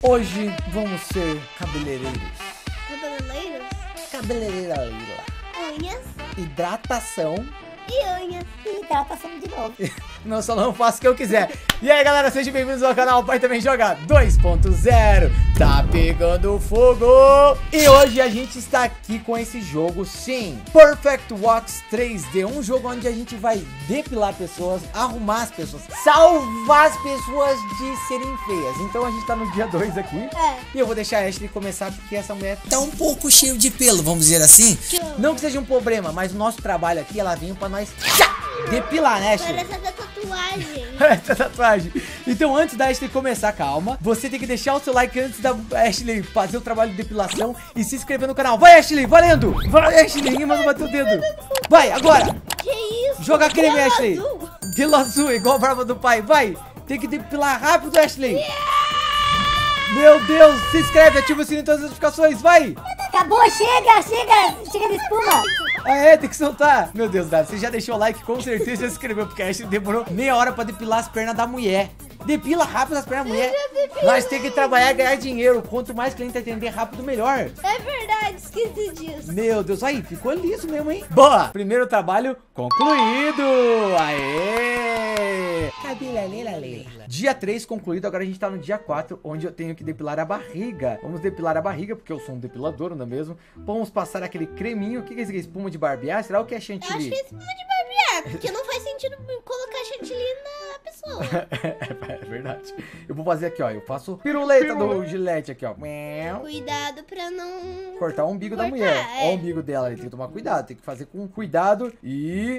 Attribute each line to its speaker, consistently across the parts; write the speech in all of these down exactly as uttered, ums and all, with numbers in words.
Speaker 1: Hoje vamos ser cabeleireiros.
Speaker 2: Cabeleireiros?
Speaker 1: Cabeleireira.
Speaker 2: Unhas.
Speaker 1: Hidratação.
Speaker 2: E unhas. E hidratação de novo.
Speaker 1: Meu salão, eu faço o que eu quiser. E aí, galera, sejam bem-vindos ao canal Pai Também Joga dois ponto zero. Tá pegando fogo. E hoje a gente está aqui com esse jogo, sim, Perfect Wax três D. Um jogo onde a gente vai depilar pessoas, arrumar as pessoas, salvar as pessoas de serem feias. Então a gente tá no dia dois aqui.
Speaker 2: É.
Speaker 1: E eu vou deixar a Ashley começar porque essa mulher tá um pouco cheio de pelo, vamos dizer assim. Não que seja um problema, mas o nosso trabalho aqui, ela veio pra nós depilar, né, Ashley?
Speaker 2: Parece essa tatuagem.
Speaker 1: Essa tatuagem. Então, antes da Ashley começar, calma, você tem que deixar o seu like antes da Ashley fazer o trabalho de depilação e se inscrever no canal. Vai, Ashley, valendo! Vai, Ashley, ninguém manda bater o dedo. Vai, agora!
Speaker 2: Que isso?
Speaker 1: Joga creme,
Speaker 2: Pelo
Speaker 1: Ashley.
Speaker 2: azul.
Speaker 1: Pelo azul, igual a barba do pai. Vai, tem que depilar rápido, Ashley.
Speaker 2: Yeah!
Speaker 1: Meu Deus, se inscreve, ativa o sininho de todas as notificações, vai!
Speaker 2: Acabou, chega, chega, chega de espuma.
Speaker 1: Ah, é, tem que soltar. Meu Deus, Dado, você já deixou o like, com certeza já se inscreveu, porque a Ashley demorou meia hora pra depilar as pernas da mulher. Depila rápido as pernas da mulher. Nós temos que trabalhar e ganhar dinheiro. Quanto mais cliente atender rápido, melhor.
Speaker 2: É verdade, esqueci disso.
Speaker 1: Meu Deus, aí, ficou liso mesmo, hein? Boa! Primeiro trabalho concluído! Aê! Cabeleleira Leila. Dia três concluído, agora a gente tá no dia quatro, onde eu tenho que depilar a barriga. Vamos depilar a barriga, porque eu sou um depilador, não é mesmo? Vamos passar aquele creminho. O que é isso aqui? Espuma de barbear? Será o que é
Speaker 2: Eu acho
Speaker 1: chantilly?
Speaker 2: que é espuma de barbear, porque não faz sentido colocar chantilly na pessoa.
Speaker 1: É verdade. Eu vou fazer aqui, ó. Eu faço piruleta do Gillette aqui, ó.
Speaker 2: Cuidado pra não...
Speaker 1: Cortar o umbigo
Speaker 2: Cortar,
Speaker 1: da mulher.
Speaker 2: é.
Speaker 1: Ó, o umbigo dela, ele tem que tomar cuidado. Tem que fazer com cuidado. E...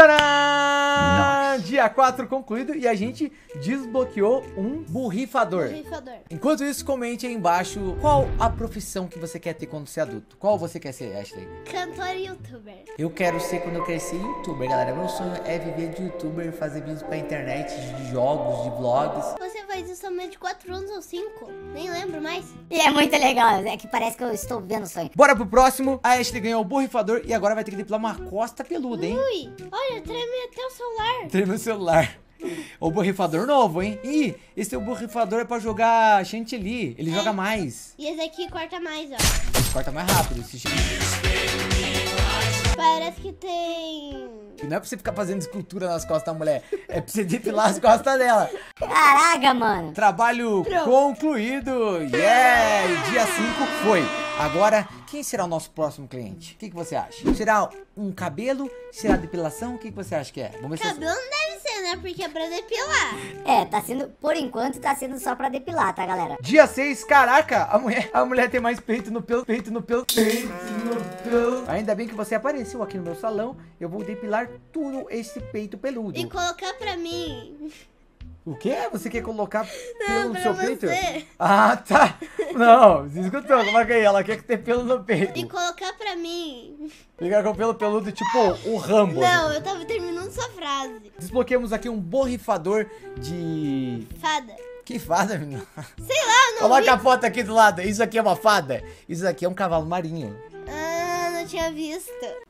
Speaker 1: tcharam! Dia quatro concluído. E a gente desbloqueou um borrifador.
Speaker 2: Borrifador.
Speaker 1: Enquanto isso, comente aí embaixo qual a profissão que você quer ter quando você é adulto. Qual você quer ser, Ashley?
Speaker 2: Cantor e youtuber.
Speaker 1: Eu quero ser, quando eu crescer, youtuber, galera. Meu sonho é viver de youtuber, fazer vídeos pra internet, de jogos, de vlogs.
Speaker 2: Você faz isso somente quatro anos ou cinco? Nem lembro mais.
Speaker 3: E é muito legal, é que parece que eu estou vendo o sonho.
Speaker 1: Bora pro próximo. A Ashley ganhou o borrifador e agora vai ter que depilar uma costa peluda, hein?
Speaker 2: Ui, olha, treme até o celular.
Speaker 1: Treme o celular. O borrifador novo, hein? Ih, esse teu borrifador é pra jogar chantilly. Ele
Speaker 2: É.
Speaker 1: joga mais.
Speaker 2: E esse aqui corta mais, ó.
Speaker 1: Ele corta mais rápido esse chantilly.
Speaker 2: Parece que tem...
Speaker 1: E não é pra você ficar fazendo escultura nas costas da mulher. É pra você depilar as costas dela.
Speaker 3: Caraca, mano.
Speaker 1: Trabalho
Speaker 2: Pronto.
Speaker 1: concluído. Yeah! Dia cinco foi. Agora, quem será o nosso próximo cliente? O que, que você acha? Será um cabelo? Será depilação? O que, que você acha que é? Vamos ver se
Speaker 2: Cabelo não deve ser, né? Porque é pra depilar.
Speaker 3: É, tá sendo, por enquanto, tá sendo só pra depilar, tá, galera?
Speaker 1: Dia seis, caraca, a mulher, a mulher tem mais peito no pelo, peito no pelo, peito no pelo. Ainda bem que você apareceu aqui no meu salão. Eu vou depilar tudo esse peito peludo.
Speaker 2: E colocar pra mim.
Speaker 1: O quê? Você quer colocar
Speaker 2: Não,
Speaker 1: pelo no
Speaker 2: pra
Speaker 1: seu
Speaker 2: você.
Speaker 1: peito? Ah, tá. Não, você escutou, coloca aí. Ela quer ter pelo no peito.
Speaker 2: E colocar pra mim.
Speaker 1: Ficar com pelo peludo tipo o Rambo.
Speaker 2: Não, eu tava terminando sua frase.
Speaker 1: Desbloqueamos aqui um borrifador de...
Speaker 2: Fada.
Speaker 1: Que fada, menina?
Speaker 2: Sei lá, não
Speaker 1: Coloca
Speaker 2: vi.
Speaker 1: a foto aqui do lado. Isso aqui é uma fada. Isso aqui é um cavalo marinho.
Speaker 2: Ah, não tinha visto.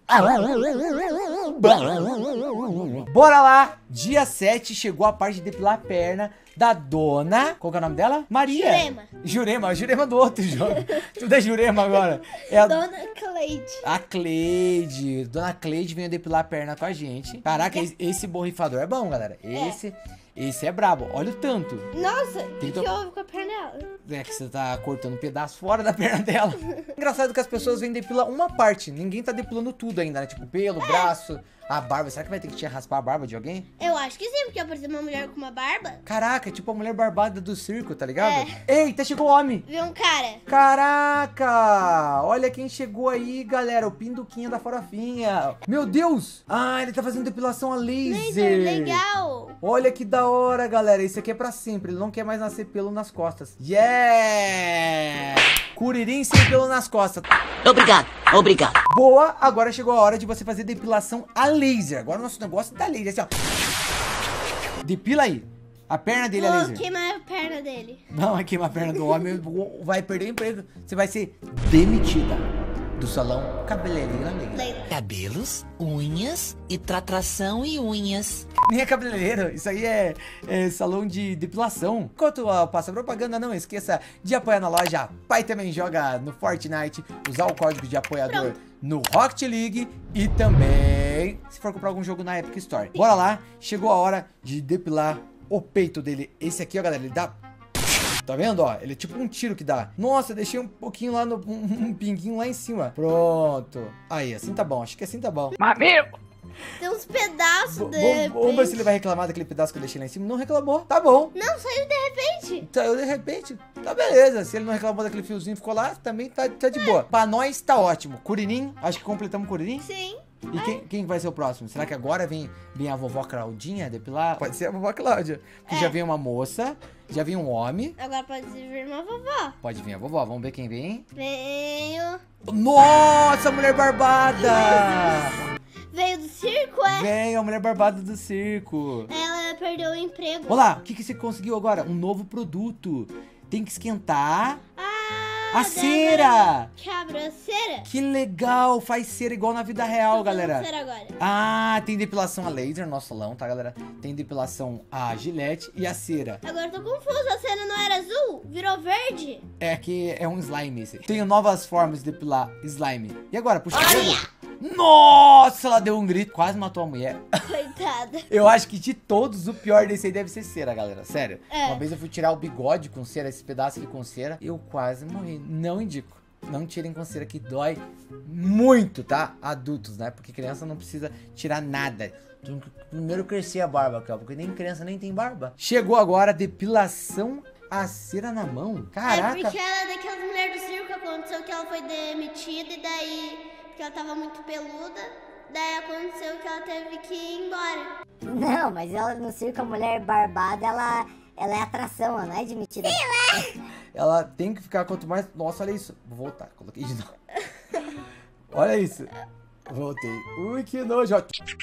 Speaker 1: Bora lá! Dia sete chegou a parte de depilar a perna da dona... Qual que é o nome dela? Maria.
Speaker 2: Jurema.
Speaker 1: Jurema. Jurema do outro jogo. Tudo é Jurema agora. É a...
Speaker 2: Dona Cleide.
Speaker 1: A Cleide. Dona Cleide veio depilar a perna com a gente. Caraca, esse- esse borrifador é bom, galera. Esse... Esse é brabo. Olha o tanto.
Speaker 2: Nossa, o que,
Speaker 1: Tem que
Speaker 2: que
Speaker 1: to-
Speaker 2: houve com a perna dela?
Speaker 1: É que você tá cortando um pedaço fora da perna dela. Engraçado que as pessoas vêm depilar uma parte. Ninguém tá depilando tudo ainda, né? Tipo, pelo, braço, a barba. Será que vai ter que te raspar a barba de alguém?
Speaker 2: Eu acho que sim, porque apareceu uma mulher com uma barba.
Speaker 1: Caraca, é tipo a mulher barbada do circo, tá ligado?
Speaker 2: É.
Speaker 1: Eita, chegou o homem.
Speaker 2: Viu um cara.
Speaker 1: Caraca! Olha quem chegou aí, galera. O Pinduquinha da Farofinha. Meu Deus! Ah, ele tá fazendo depilação a laser.
Speaker 2: Laser, legal.
Speaker 1: Olha que da hora, galera. Isso aqui é pra sempre. Ele não quer mais nascer pelo nas costas. Yeah! Curirim sem pelo nas costas.
Speaker 4: Obrigado, obrigado.
Speaker 1: Boa! Agora chegou a hora de você fazer depilação a laser. Agora o nosso negócio tá laser. Assim, ó. Depila aí. A perna dele é
Speaker 2: Vou
Speaker 1: laser.
Speaker 2: queimar a perna dele.
Speaker 1: Não, vai queimar a perna do homem. Vai perder o emprego. Você vai ser demitida. do salão Cabeleireira Leila.
Speaker 2: Leila.
Speaker 4: Cabelos, unhas e tratração e unhas.
Speaker 1: Nem é cabeleireiro, isso aí é, é salão de depilação. Enquanto uh, passa a propaganda, não esqueça de apoiar na loja. Pai também joga no Fortnite, usar o código de apoiador Pronto. no Rocket League e também se for comprar algum jogo na Epic Store. Sim. Bora lá, chegou a hora de depilar o peito dele. Esse aqui, ó, galera, ele dá... Tá vendo, ó? Ele é tipo um tiro que dá. Nossa, deixei um pouquinho lá, no, um, um pinguinho lá em cima. Pronto. Aí, assim tá bom. Acho que assim tá bom.
Speaker 2: Mamilo! Tem uns pedaços dele.
Speaker 1: Vamos ver se ele vai reclamar daquele pedaço que eu deixei lá em cima. Não reclamou. Tá bom.
Speaker 2: Não, saiu de repente.
Speaker 1: Saiu de repente. Tá beleza. Se ele não reclamou daquele fiozinho que ficou lá, também tá, tá de é. boa. Pra nós tá ótimo. Curirim. Acho que completamos o Curirim.
Speaker 2: Sim.
Speaker 1: E quem, quem vai ser o próximo? Será que agora vem, vem a vovó Claudinha depilar? Pode ser a vovó Cláudia. Porque é. já vem uma moça, já vem um homem.
Speaker 2: Agora pode vir uma vovó.
Speaker 1: Pode vir a vovó. Vamos ver quem vem.
Speaker 2: Venho.
Speaker 1: Nossa, mulher barbada!
Speaker 2: Veio do circo, é?
Speaker 1: Veio a mulher barbada do circo.
Speaker 2: Ela perdeu o emprego.
Speaker 1: Olá, o que, que você conseguiu agora? Um novo produto. Tem que esquentar...
Speaker 2: Ah,
Speaker 1: a cera!
Speaker 2: Que abre a cera?
Speaker 1: Que legal! Faz cera igual na vida real,
Speaker 2: Tô
Speaker 1: galera.
Speaker 2: Cera agora.
Speaker 1: Ah, tem depilação a laser no nosso salão, tá, galera? Tem depilação a gilete e a cera.
Speaker 2: Agora eu tô confusa. A cera não era azul? Virou verde?
Speaker 1: É que é um slime esse. Tenho novas formas de depilar slime. E agora, puxa o dedo. Nossa, ela deu um grito. Quase matou a mulher.
Speaker 2: Coitada.
Speaker 1: Eu acho que de todos, o pior desse aí deve ser cera, galera. Sério.
Speaker 2: É.
Speaker 1: Uma vez eu fui tirar o bigode com cera, esse pedaço aqui com cera. Eu quase morri. Não indico. Não tirem com cera, que dói muito, tá? Adultos, né? Porque criança não precisa tirar nada. Tem que primeiro crescer a barba, aqui, ó, porque nem criança nem tem barba. Chegou agora a depilação a cera na mão. Caraca.
Speaker 2: É porque ela é daquelas mulheres do circo. Aconteceu que ela foi demitida e daí... Porque ela tava muito peluda, daí aconteceu que ela teve que ir embora.
Speaker 3: Não, mas ela no circo, a mulher barbada, ela, ela é atração, ela não é admitida.
Speaker 2: Sim,
Speaker 1: ela tem que ficar quanto mais... Nossa, olha isso. Vou voltar, coloquei de novo. Olha isso. Voltei. Ui, que nojo.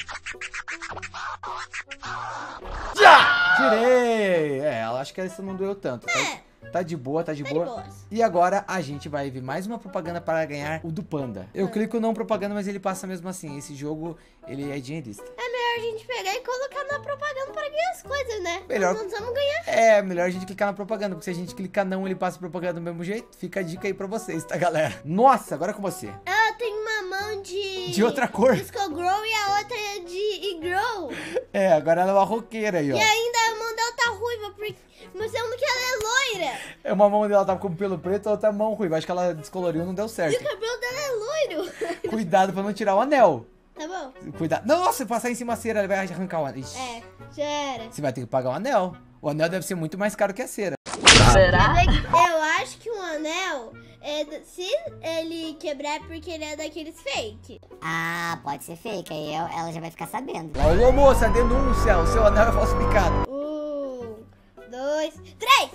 Speaker 1: Já! Tirei! É, ela acho que essa não doeu tanto. Tá?
Speaker 2: É.
Speaker 1: Tá de boa, tá de
Speaker 2: tá
Speaker 1: boa.
Speaker 2: De boas.
Speaker 1: E agora a gente vai ver mais uma propaganda para ganhar o do Panda. Eu hum. clico não propaganda, mas ele passa mesmo assim. Esse jogo, ele é dinheirista.
Speaker 2: É melhor a gente pegar e colocar na propaganda para ganhar as coisas, né?
Speaker 1: Melhor.
Speaker 2: Nós vamos ganhar.
Speaker 1: É, melhor a gente clicar na propaganda, porque se a gente clicar não, ele passa propaganda do mesmo jeito. Fica a dica aí pra vocês, tá, galera? Nossa, agora é com você.
Speaker 2: Ela tem uma mão de...
Speaker 1: De outra cor.
Speaker 2: Disco Grow e a outra é de E-Grow.
Speaker 1: É, agora ela é uma roqueira aí, ó.
Speaker 2: E ainda a mão dela tá ruiva, porque... mas sendo que ela é loira.
Speaker 1: É, uma mão dela tava com pelo preto, a outra mão ruiva. Acho que ela descoloriu, não deu certo.
Speaker 2: E o cabelo dela é loiro.
Speaker 1: Cuidado pra não tirar o anel.
Speaker 2: Tá bom.
Speaker 1: Cuidado. Nossa, se passar em cima da cera, ele vai arrancar o anel. Ixi.
Speaker 2: É, já era.
Speaker 1: Você vai ter que pagar o anel. O anel deve ser muito mais caro que a cera.
Speaker 4: Será?
Speaker 2: Eu acho que um anel, é, se ele quebrar é porque ele é daqueles fake.
Speaker 3: Ah, pode ser fake, aí eu- ela já vai ficar sabendo.
Speaker 1: Alô, moça, denúncia. O seu anel é falsificado.
Speaker 2: Um, dois, três!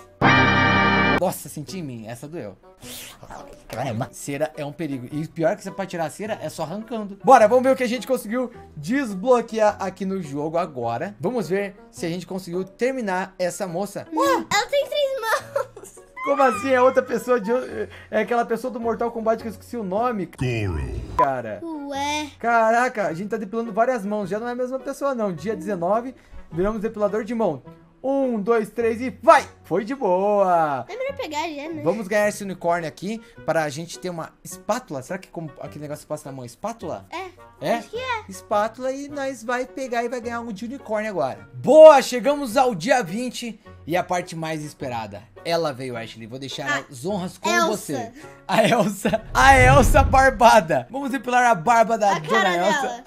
Speaker 1: Nossa, senti em mim. Essa doeu. Caramba. Cera é um perigo. E pior que você pode tirar a cera é só arrancando. Bora, vamos ver o que a gente conseguiu desbloquear aqui no jogo agora. Vamos ver se a gente conseguiu terminar essa moça.
Speaker 2: Hum, ela tem três mãos.
Speaker 1: Como assim? É outra pessoa de... É aquela pessoa do Mortal Kombat que eu esqueci o nome. Cara.
Speaker 2: Ué.
Speaker 1: Caraca, a gente tá depilando várias mãos. Já não é a mesma pessoa, não. Dia dezenove, viramos depilador de mão. Um, dois, três e vai! Foi de boa!
Speaker 2: É melhor pegar já, né?
Speaker 1: Vamos ganhar esse unicórnio aqui para a gente ter uma espátula. Será que como aquele negócio que passa na mão? Espátula?
Speaker 2: É.
Speaker 1: É?
Speaker 2: Acho que é.
Speaker 1: Espátula e nós vai pegar e vai ganhar um de unicórnio agora. Boa! Chegamos ao dia vinte e a parte mais esperada. Ela veio, Ashley. Vou deixar
Speaker 2: A
Speaker 1: as honras com
Speaker 2: Elsa.
Speaker 1: você. A Elsa. A Elsa barbada. Vamos depilar a barba da
Speaker 2: A
Speaker 1: dona
Speaker 2: cara
Speaker 1: Elsa.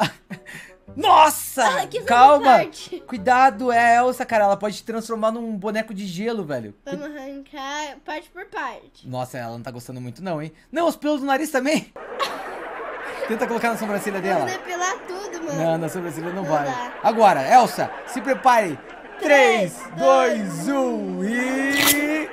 Speaker 1: Nossa!
Speaker 2: Ela quis fazer
Speaker 1: Calma!
Speaker 2: parte.
Speaker 1: Cuidado, é a Elsa, cara. Ela pode te transformar num boneco de gelo, velho.
Speaker 2: Vamos arrancar parte por parte.
Speaker 1: Nossa, ela não tá gostando muito não, hein? Não, os pelos do nariz também. Tenta colocar na sobrancelha dela.
Speaker 2: Vamos depilar tudo, mano.
Speaker 1: Não, na sobrancelha não,
Speaker 2: Não
Speaker 1: vai.
Speaker 2: dá.
Speaker 1: Agora, Elsa, se prepare. três, dois, um e...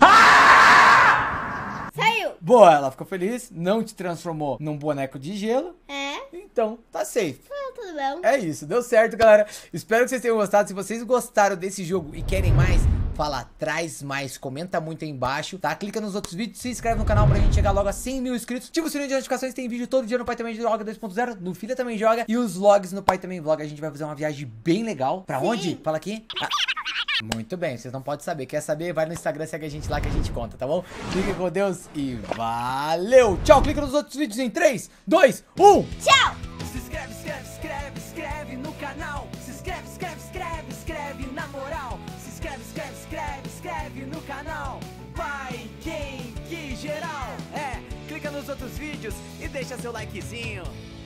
Speaker 2: Saiu.
Speaker 1: Boa, ela ficou feliz. Não te transformou num boneco de gelo.
Speaker 2: É.
Speaker 1: Então, tá safe.
Speaker 2: Ah, tudo bom.
Speaker 1: É isso, deu certo, galera. Espero que vocês tenham gostado. Se vocês gostaram desse jogo e querem mais, fala traz mais, comenta muito aí embaixo, tá? Clica nos outros vídeos, se inscreve no canal pra gente chegar logo a cem mil inscritos. Ativa o sininho de notificações, tem vídeo todo dia no Pai Também Joga dois ponto zero, no Filha Também Joga e os vlogs no Pai Também Vlog. A gente vai fazer uma viagem bem legal. Pra
Speaker 2: Sim.
Speaker 1: onde? Fala aqui. Ah. Muito bem, vocês não podem saber. Quer saber? Vai no Instagram, segue a gente lá que a gente conta, tá bom? Fiquem com Deus e valeu! Tchau, clica nos outros vídeos em três, dois, um.
Speaker 2: Tchau!
Speaker 5: Se inscreve, inscreve, inscreve, inscreve no canal. Se inscreve, inscreve, inscreve, inscreve na moral. Se inscreve, inscreve, inscreve, inscreve no canal. Vai, quem, que geral. É, clica nos outros vídeos e deixa seu likezinho.